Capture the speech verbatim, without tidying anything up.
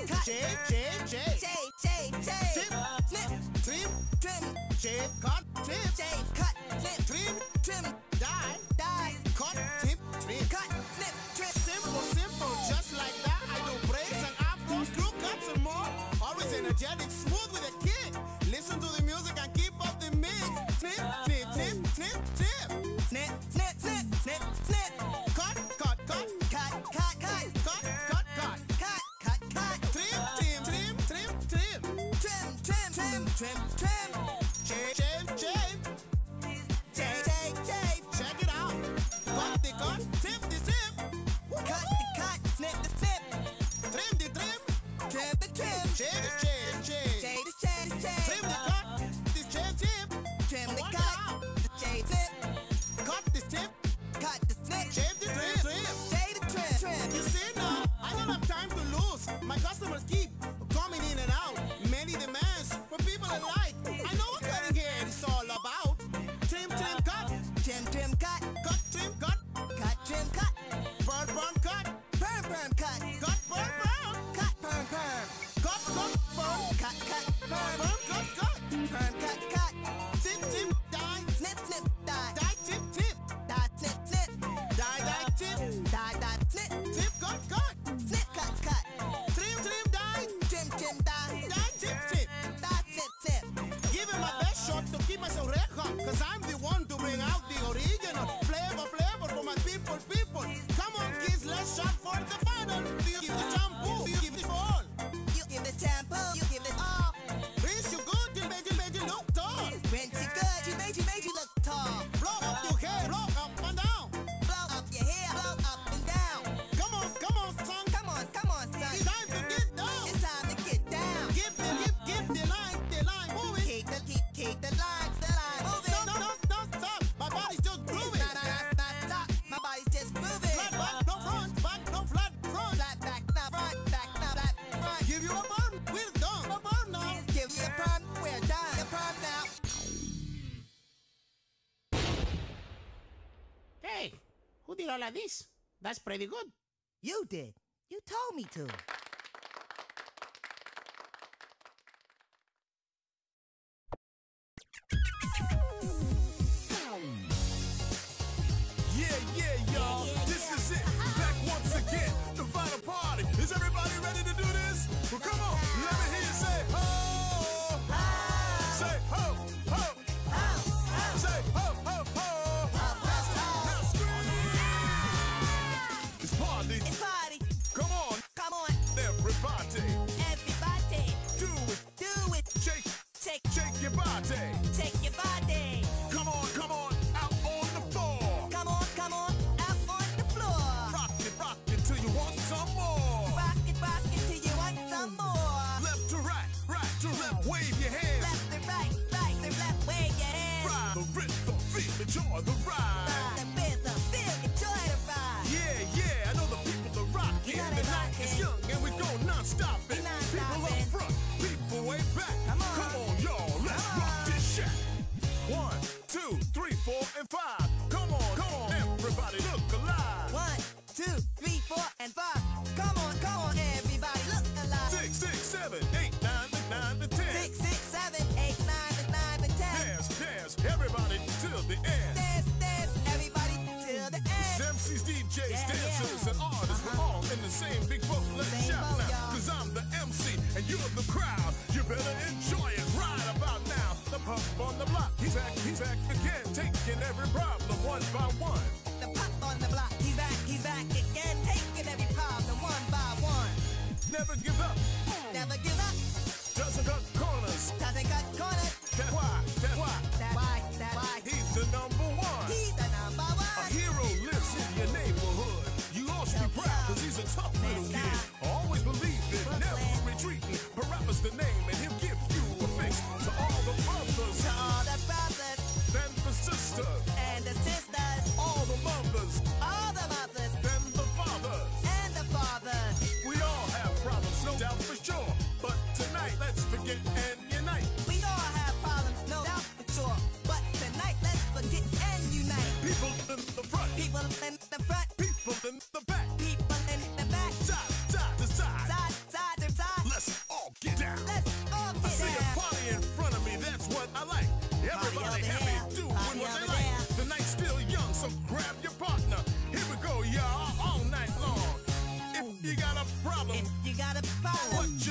cut, shave, shave, shave, shave, shave, shave, tip, snip, trim, trim, shave, cut, tip, shave, cut, snip, trim, trim, dye, dye, cut, tip, trim, cut, snip, trim. Simple, simple, just like that. I do braids and afros, crew cuts and more. Always energetic, smooth with a kick. Listen to the music and keep up the mix. Snip, snip, snip, snip, snip, snip, snip, snip, snip, snip. Cut, cut, cut, cut, cut, cut, cut, cut, cut, cut, cut, cut. Trim, trim, trim, trim, trim, trim, trim, trim, trim, trim. Shave, shave, shave, shave, shave, shave. Check it out. Cut the cut, tip the tip. Cut the cut, snip the snip. Trim the trim, trim the trim. Shave the shave, shave, shave the shave, shave. Trim the cut, the shave tip. Trim the cut, the shave tip. Cut the tip, cut the snip. Shave the trim, trim. Shave the trim, trim. You see now, I don't have time to lose. My customers keep coming in and out. Many demands for people alike. I know what cutting hair is all about. Trim, trim, cut. Trim, trim, cut. Cut, trim, cut. Cut, trim, cut. Burn, burn, cut. Burn, burn, cut. Cut, burn, burn. Cut, burn, burn. Cut, cut, burn. Cut, cut, burn. Burn, cut, cut. Burn, cut, cut. Tip, tip, dye. Snip, snip, dye. Dye, tip, tip. Dye, snip, snip. Dye, dye, tip. Dye, dye, snip. Tip, cut, cut. Snip, cut, cut. Trim, trim, dye. Trim, trim, dye. Dye, tip, tip. Dye, tip, tip. Give it my best shot to keep myself red hot, cause I'm the one to bring out the original flavor, flavor for my people, people. Come on kids, let's shot for the final. Do you give the shampoo? Do you give the all? You give the shampoo, you give it all. Rinse you good, you made you made you look tall. Rinse you good, you made you made you look tall. Blow up your hair, blow up and down. Blow up your hair, blow up and down. Come on, come on son, come on, come on son. It's time to get down. It's time to get down. Give the, give, give the line, the line moving. Keep the, keep, keep the line, the line moving. Don't, don't, don't stop, my body's just grooving. Nah, nah, nah, nah, stop, my body's just moving. Flat back, no front, back, no flat front. Flat back, no front, back, no flat front. Give you a burn, we're done. A burn now. Give you a burn, we're done. A burn now. Hey, who did all of this? That's pretty good. You did. You told me to. Yeah, yeah, y'all. Yeah, yeah, this yeah. is it. Back once again. The final party. Is everybody ready to do this? Well, come on. Let me hear you say ho. Say ho, ho. Say ho, ho, ho. Now scream. It's party. It's party. Come on, Come on, everybody. everybody. Do it. Do it. Shake, Shake, shake your body. shake your body. Come on, come on. Out on the floor. Come on, come on, out on the floor. Rock it, rock it till you want some more. Rock it, rock it till you want some more. Left to right, right to left. Wave your hands. Left to right, right to left, wave your hands. Ride the rhythm, feel, enjoy the ride. The rhythm, feel, enjoy the ride. Yeah, yeah, I know the people are rocking. You know The they night is rockin'. young and we go non-stop it. We non-stop People up it. front, people way back. Come on. Come on, y'all, let's Come rock on. this shit. One, two, three, four, and five. Come on, come on, everybody look alive. One, two, three, four, and five. Come on, come on, everybody, look alive. Six, six, seven, eight, nine, and nine, and ten. Six, six, seven, eight, nine, and nine, and ten. Dance, dance, everybody till the end. Dance, dance, everybody till the It's end. M Cs, D Js, Yeah, dancers, yeah. and artists. We're all in the same big boat. Let's Same shout boat, now. y'all. Cause I'm the M C and you're the crowd. You better enjoy it right about now. The pump on the block. He's back, he's back again. Taking every problem one by one. The pop on the block, he's back, he's back again. Taking every problem one by one. Never give up. Never give up, Doesn't cut corners. doesn't cut corners. That's why, that's why. That's why, that's why. He's the number one. He's the number A one. hero lives in your neighborhood. You ought to be proud cause he's a tough little Let's kid. go. Always believe it, Brooklyn. never retreating. PaRappa's the name and he'll give you a fix. To all the brothers To all the brothers and the sisters, and the sisters, all the mothers all the mothers and the fathers. and the fathers. We all have problems, no doubt for sure. But got a problem. What you